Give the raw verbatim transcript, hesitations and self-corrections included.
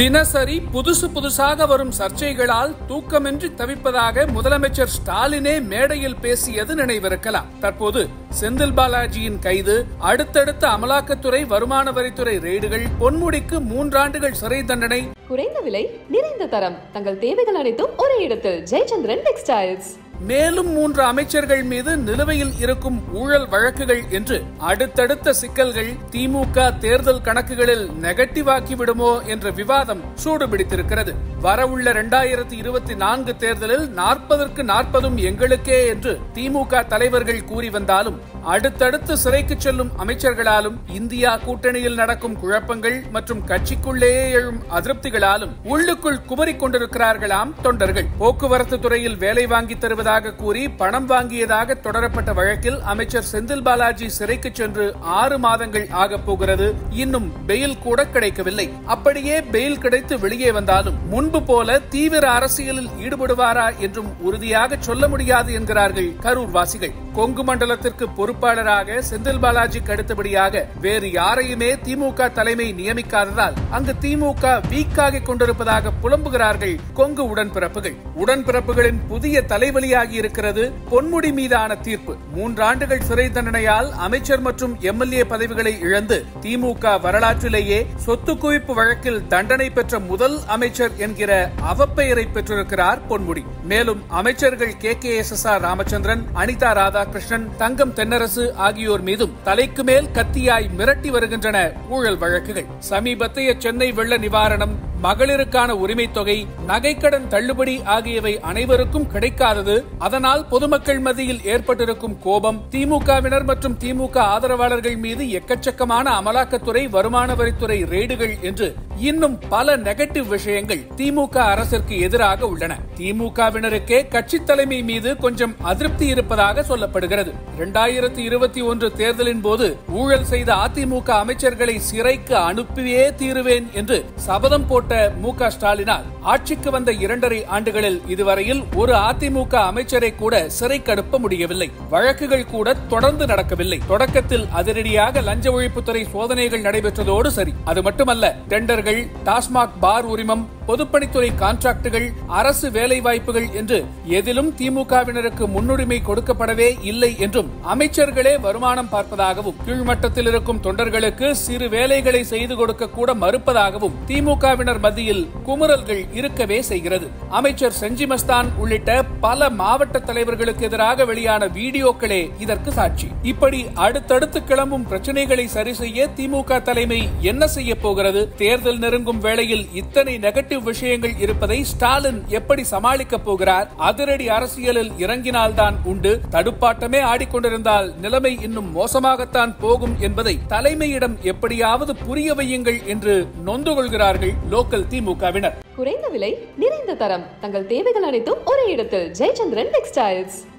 தினசரி புதுசு புதுசாக வரும் சர்ச்சைகளால் தூக்கமின்றி தவிப்பதாக முதலமைச்சர் ஸ்டாலினே மேடையில் பேசியது நினைவிருக்கலாம். தற்போது செந்தில் பாலாஜியின் கைது, அடுத்தடுத்த அமலாக்கத்துறை, வருமான வரித்துறை ரெய்டுகள், பொன்முடிக்கு மூன்றாண்டுகள் சிறை தண்டனை, குறைந்த விலை நிறைந்த தரம், தங்கள் தேவைகள் அனைத்தும் ஒரே இடத்தில். ஜெயச்சந்திரன் டெக்ஸ்டைல்ஸ். மேலும் மூன்று அமைச்சர்கள் மீது நிலுவையில் இருக்கும் ஊழல் வழக்குகள் என்று அடுத்தடுத்த சிக்கல்கள் திமுக தேர்தல் கணக்குகளில் நெகட்டிவ் ஆக்கிவிடுமோ என்ற விவாதம் சூடுபிடித்திருக்கிறது. வரவுள்ள இரண்டாயிரத்தி இருபத்தி நான்கு தேர்தலில் நாற்பதற்கு நாற்பதும் எங்களுக்கே என்று திமுக தலைவர்கள் கூறி வந்தாலும் அடுத்தடுத்து சிறைக்கு செல்லும் அமைச்சர்களாலும், இந்தியா கூட்டணியில் நடக்கும் குழப்பங்கள் மற்றும் கட்சிக்குள்ளேயே எழும் அதிருப்திகளாலும் உள்ளுக்குள் குமரிக் கொண்டிருக்கிறார்களாம் தொண்டர்கள். போக்குவரத்து துறையில் வேலை வாங்கி தருவதாக கூறி பணம் வாங்கியதாக தொடரப்பட்ட வழக்கில் அமைச்சர் செந்தில் பாலாஜி சிறைக்கு சென்று ஆறு மாதங்கள் ஆகப் போகிறது. இன்னும் பெயில் கூட கிடைக்கவில்லை. அப்படியே பெயில் கிடைத்து வெளியே வந்தாலும் முன்பு போல தீவிர அரசியலில் ஈடுபடுவாரா என்றும் உறுதியாக சொல்ல முடியாது என்கிறார்கள் கரூர் வாசிகள். கொங்கு மண்டலத்திற்கு பொறுப்பாளராக செந்தில் பாலாஜிக்கு அடுத்தபடியாக வேறு யாரையுமே திமுக தலைமை நியமிக்காததால் அங்கு திமுக வீக்காகிக் கொண்டிருப்பதாக புலம்புகிறார்கள் கொங்கு உடன்பிறப்புகள். உடன்பிறப்புகளின் புதிய தலைவலியாக இருக்கிறது பொன்முடி மீதான தீர்ப்பு. மூன்றாண்டுகள் சிறை தண்டனையால் அமைச்சர் மற்றும் எம்எல்ஏ பதவிகளை இழந்து திமுக வரலாற்றிலேயே சொத்து குவிப்பு வழக்கில் தண்டனை பெற்ற முதல் அமைச்சர் என்கிற அவப்பெயரை பெற்றிருக்கிறார் பொன்முடி. மேலும் அமைச்சர்கள் K K S S R Ramachandran, Anitha Radhakrishnan, Thangam Thennarasu ஆகியோர் மீதும் தலைக்கு மேல் கத்தியாய் மிரட்டி வருகின்றன ஊழல் வழக்குகள். சமீபத்திய சென்னை வெள்ள நிவாரணம், மகளிருக்கான உரிமை தொகை, நகைக்கடன் தள்ளுபடி ஆகியவை அனைவருக்கும் கிடைக்காதது, அதனால் பொதுமக்கள் மத்தியில் ஏற்பட்டிருக்கும் கோபம், திமுகவினர் மற்றும் திமுக ஆதரவாளர்கள் மீது எக்கச்சக்கமான அமலாக்கத்துறை, வருமான வரித்துறை ரெய்டுகள் என்று இன்னும் பல நெகட்டிவ் விஷயங்கள் திமுக அரசிற்கு எதிராக உள்ளன. திமுகவினருக்கே கட்சி தலைமை மீது கொஞ்சம் அதிருப்தி இருப்பதாக சொல்லப்படுகிறது. இரண்டாயிரத்தி இருபத்தி ஒன்று தேர்தலின் போது ஊழல் செய்த அதிமுக அமைச்சர்களை சிறைக்கு அனுப்பியே தீருவேன் என்று சபதம் போட்ட மு க ஸ்டாலினால் ஆட்சிக்கு வந்த இரண்டரை ஆண்டுகளில் இதுவரையில் ஒரு அதிமுக அமைச்சரை கூட சிறைக்கு அனுப்ப முடியவில்லை. வழக்குகள் கூட தொடர்ந்து நடக்கவில்லை. தொடக்கத்தில் அதிரடியாக லஞ்ச ஒழிப்புத்துறை சோதனைகள் நடைபெற்றதோடு சரி. அது மட்டுமல்ல, டெண்டர்கள், டாஸ்மாக் பார் உரிமம், பொதுப்பணித்துறை கான்ட்ராக்டுகள், அரசு வேலை வாய்ப்புகள் என்று எதிலும் திமுகவினருக்கு முன்னுரிமை கொடுக்கப்படவே இல்லை என்றும், அமைச்சர்களே வருமானம் பார்ப்பதாகவும், கீழ்மட்டத்தில் இருக்கும் தொண்டர்களுக்கு சிறு வேலைகளை செய்து கொடுக்க கூட மறுப்பதாகவும் திமுகவினர் மத்தியில் குமுறல்கள் இருக்கவே செய்கிறது. அமைச்சர் செஞ்சி மஸ்தான் உள்ளிட்ட பல மாவட்ட தலைவர்களுக்கு எதிராக வெளியான வீடியோக்களே இதற்கு சாட்சி. இப்படி அடுத்தடுத்து கிளம்பும் பிரச்சனைகளை சரி செய்ய திமுக தலைமை என்ன செய்ய போகிறது? தேர்தல் நெருங்கும் வேளையில் இத்தனை நெகட்டிவ் விஷயங்கள் இருப்பதை ஸ்டாலின் எப்படி சமாளிக்கப் போகிறார்? அதிரடி அரசியலில் இறங்கினால்தான் உண்டு. தடுப்பாட்டமே ஆடிக்கொண்டிருந்தால் நிலைமை இன்னும் மோசமாகத்தான் போகும் என்பதை தலைமையிடம் எப்படியாவது புரிய வையுங்கள் என்று நொந்து கொள்கிறார்கள் லோக்கல் திமுகவினர். குறைந்த விலை நிறைந்த தரம், தங்கள் தேவைகள் அனைத்தும் ஒரே இடத்தில். ஜெயச்சந்திரன் டெக்ஸ்டைல்ஸ்.